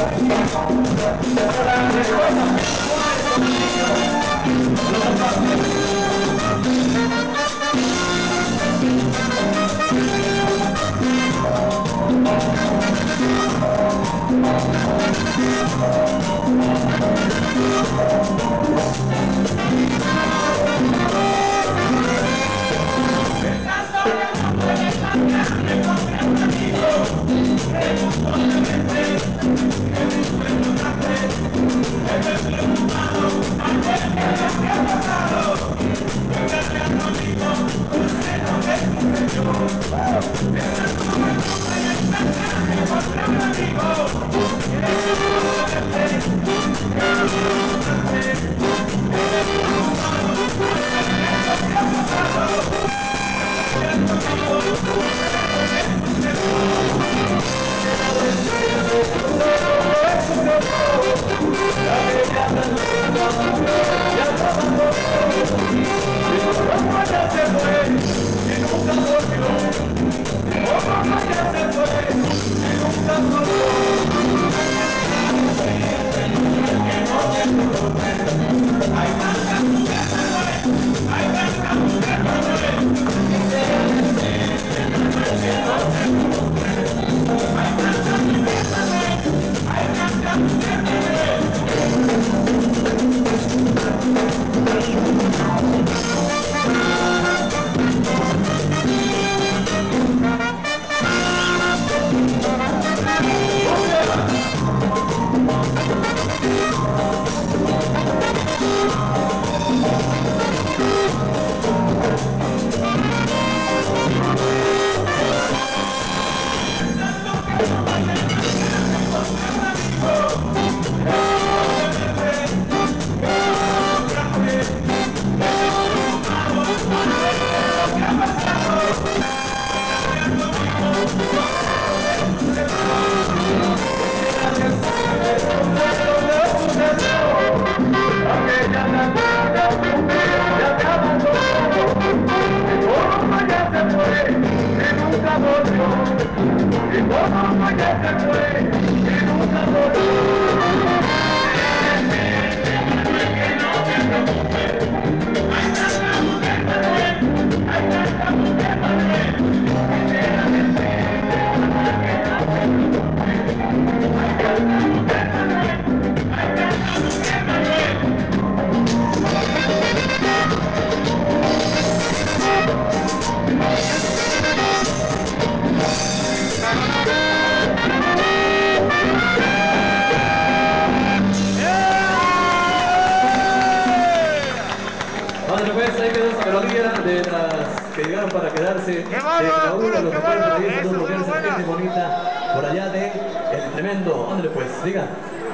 De las que llegaron para quedarse, de Raúl, los que fueron por ahí, saludos cordiales a la gente bonita, por allá de El Tremendo. Ándale pues, diga.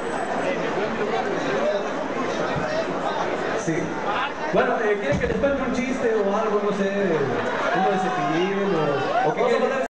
Sí. Bueno, ¿quieren que les cuente un chiste o algo, no sé, uno de Cepillín o qué quieren?